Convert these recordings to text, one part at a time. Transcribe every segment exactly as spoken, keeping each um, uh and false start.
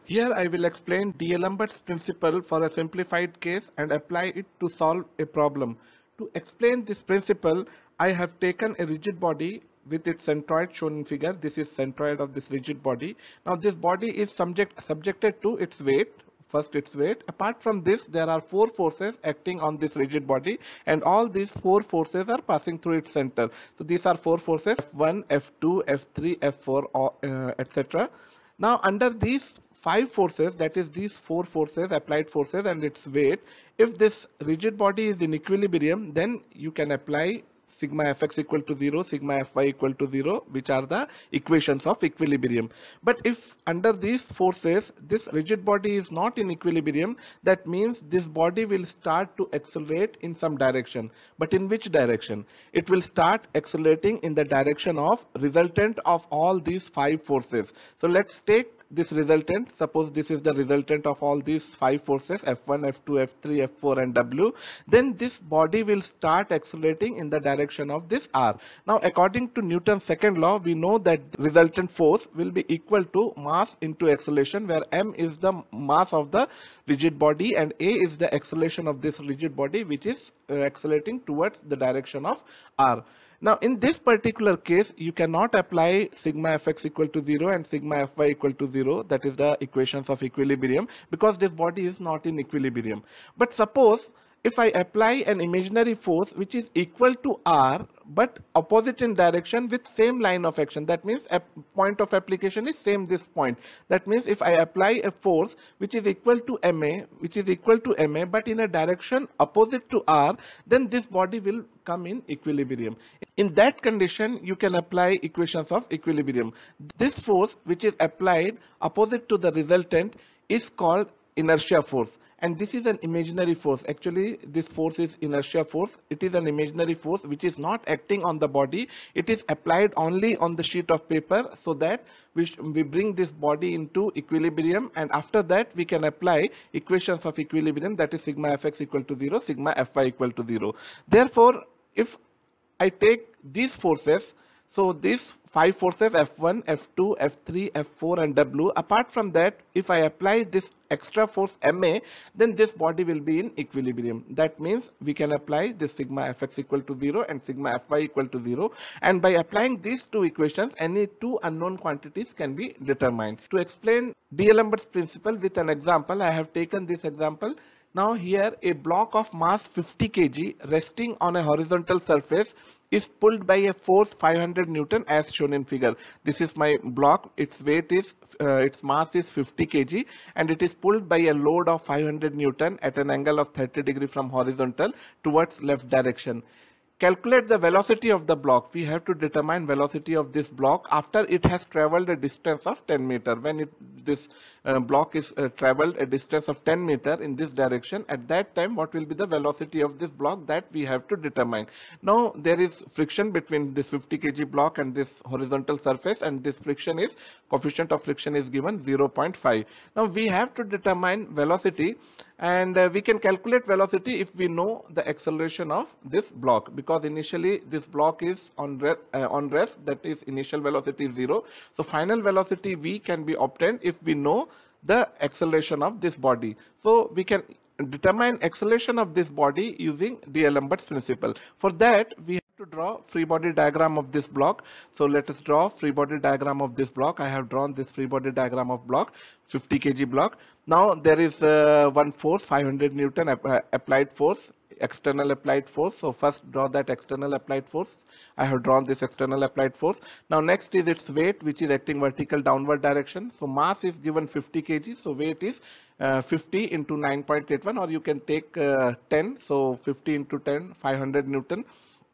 Here I will explain D'Alembert's principle for a simplified case and apply it to solve a problem. To explain this principle, I have taken a rigid body with its centroid shown in figure. This is centroid of this rigid body. Now this body is subject subjected to its weight. First its weight. Apart from this, there are four forces acting on this rigid body, and all these four forces are passing through its center. So these are four forces: F one, F two, F three, F four, uh, et cetera. Now under these five forces, that is these four forces, applied forces and its weight, if this rigid body is in equilibrium, then you can apply sigma fx equal to zero, sigma fy equal to zero, which are the equations of equilibrium. But if under these forces this rigid body is not in equilibrium, that means this body will start to accelerate in some direction. But in which direction? It will start accelerating in the direction of resultant of all these five forces. So let's take this resultant. Suppose this is the resultant of all these five forces, F one, F two, F three, F four and W. Then this body will start accelerating in the direction of this R. Now according to Newton's second law, we know that resultant force will be equal to mass into acceleration, where m is the mass of the rigid body and a is the acceleration of this rigid body, which is uh, accelerating towards the direction of R. Now in this particular case, you cannot apply sigma fx equal to zero and sigma fy equal to zero, that is the equations of equilibrium, because this body is not in equilibrium. But suppose if I apply an imaginary force which is equal to R but opposite in direction with same line of action, that means a point of application is same this point. That means if I apply a force which is equal to ma, which is equal to ma but in a direction opposite to R, then this body will come in equilibrium. In that condition, you can apply equations of equilibrium. This force which is applied opposite to the resultant is called inertia force. And this is an imaginary force. Actually, this force is inertia force. It is an imaginary force which is not acting on the body. It is applied only on the sheet of paper, so that we, we bring this body into equilibrium, and after that we can apply equations of equilibrium, that is sigma fx equal to zero, sigma fy equal to zero. Therefore, if I take these forces, so these five forces F one, F two, F three, F four and W, apart from that, if I apply this extra force ma, then this body will be in equilibrium. That means we can apply this sigma fx equal to zero and sigma fy equal to zero, and by applying these two equations, any two unknown quantities can be determined. To explain D'Alembert's principle with an example, I have taken this example. Now here a block of mass fifty kilograms resting on a horizontal surface is pulled by a force five hundred Newton as shown in figure. This is my block. Its weight is, uh, its mass is fifty kilograms and it is pulled by a load of five hundred Newton at an angle of thirty degrees from horizontal towards left direction. Calculate the velocity of the block. We have to determine velocity of this block after it has traveled a distance of ten meter. When it, this uh, block is uh, traveled a distance of ten meter in this direction, at that time what will be the velocity of this block, that we have to determine. Now there is friction between this fifty kilogram block and this horizontal surface, and this friction is, coefficient of friction is given zero point five. Now we have to determine velocity, and uh, we can calculate velocity if we know the acceleration of this block, because initially this block is on, re uh, on rest, that is initial velocity is zero. So final velocity v can be obtained if we know the acceleration of this body. So we can determine acceleration of this body using D'Alembert's principle. For that we have to draw free body diagram of this block. So let us draw free body diagram of this block. I have drawn this free body diagram of block, fifty kilogram block. Now there is uh, one force, five hundred Newton ap uh, applied force, external applied force. So first draw that external applied force. I have drawn this external applied force. Now next is its weight, which is acting vertical downward direction. So mass is given fifty kilograms, so weight is uh, fifty into nine point eight one, or you can take uh, ten, so fifty into ten, five hundred Newton.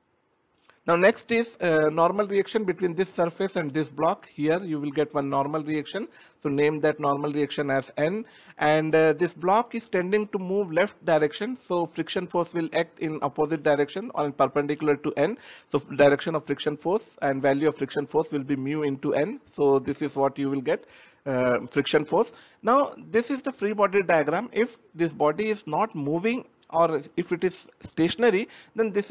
Now next is uh, normal reaction between this surface and this block. Here you will get one normal reaction, so name that normal reaction as N, and uh, this block is tending to move left direction, so friction force will act in opposite direction or perpendicular to N. So direction of friction force and value of friction force will be mu into N, so this is what you will get, uh, friction force. Now this is the free body diagram. If this body is not moving or if it is stationary, then this is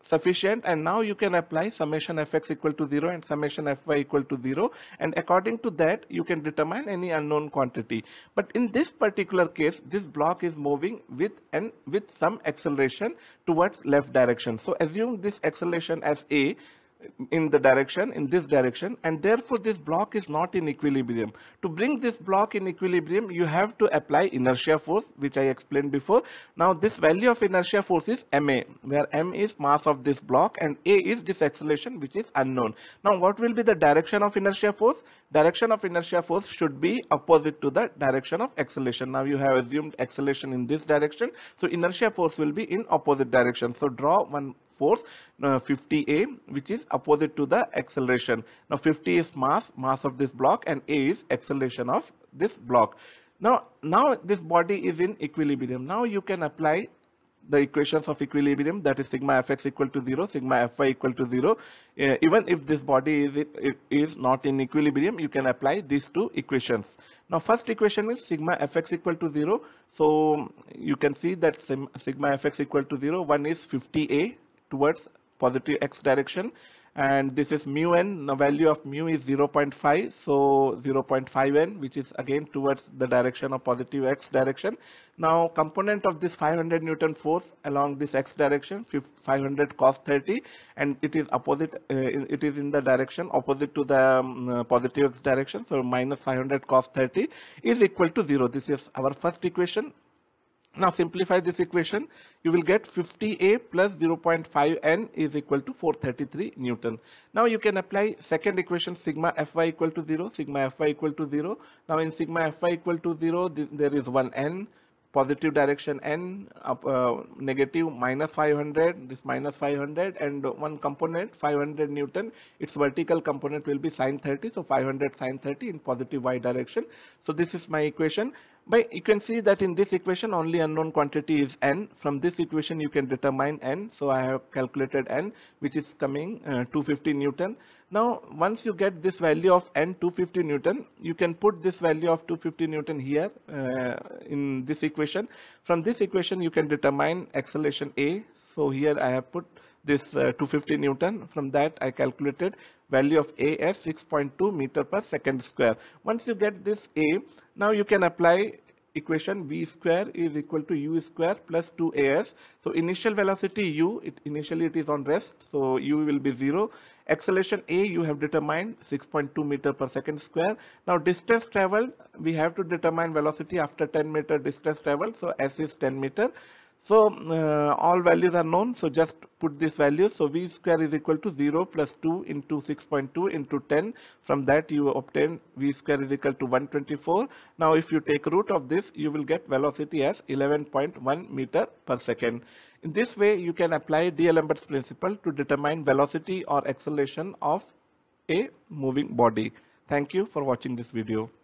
sufficient, and now you can apply summation fx equal to zero and summation fy equal to zero, and according to that you can determine any unknown quantity. But in this particular case, this block is moving with and with some acceleration towards left direction. So assume this acceleration as a in the direction, in this direction, and therefore this block is not in equilibrium. To bring this block in equilibrium, you have to apply inertia force, which I explained before. Now this value of inertia force is ma, where m is mass of this block and a is this acceleration, which is unknown. Now what will be the direction of inertia force? Direction of inertia force should be opposite to the direction of acceleration. Now you have assumed acceleration in this direction, so inertia force will be in opposite direction. So draw one force, uh, fifty A, which is opposite to the acceleration. Now fifty is mass, mass of this block, and A is acceleration of this block. Now, now this body is in equilibrium. Now you can apply the equations of equilibrium, that is sigma fx equal to zero, sigma fy equal to zero. Uh, even if this body is, it, it is not in equilibrium, you can apply these two equations. Now first equation is sigma fx equal to zero. So you can see that sigma fx equal to zero, one is fifty A towards positive x direction, and this is mu n. The value of mu is zero point five, so zero point five n, which is again towards the direction of positive x direction. Now component of this five hundred Newton force along this x direction, five hundred cos thirty, and it is opposite, uh, it is in the direction opposite to the um, uh, positive x direction, so minus five hundred cos thirty is equal to zero. This is our first equation. Now simplify this equation, you will get fifty A plus zero point five n is equal to four hundred thirty-three Newton. Now you can apply second equation, sigma fy equal to zero, sigma fy equal to zero. Now in sigma fy equal to zero, th there is one n, positive direction n, up, uh, negative minus five hundred, this minus five hundred, and one component five hundred Newton, its vertical component will be sine thirty, so five hundred sine thirty in positive y direction. So this is my equation. But you can see that in this equation only unknown quantity is n. From this equation you can determine n. So I have calculated n, which is coming uh, two hundred fifty Newton. Now once you get this value of n, two hundred fifty Newton, you can put this value of two hundred fifty Newton here uh, in this equation. From this equation you can determine acceleration a. So here I have put this uh, two hundred fifty Newton. From that I calculated value of a as six point two meter per second square. Once you get this a, now you can apply equation v square is equal to u square plus two A S. So initial velocity u, it, initially it is on rest, so u will be zero. Acceleration a you have determined six point two meter per second square. Now distance traveled, we have to determine velocity after ten meter distance traveled, so s is ten meter. So uh, all values are known, so just put this value. So v square is equal to zero plus two into six point two into ten. From that you obtain v square is equal to one hundred twenty-four. Now if you take root of this, you will get velocity as eleven point one meter per second. In this way you can apply D'Alembert's principle to determine velocity or acceleration of a moving body. Thank you for watching this video.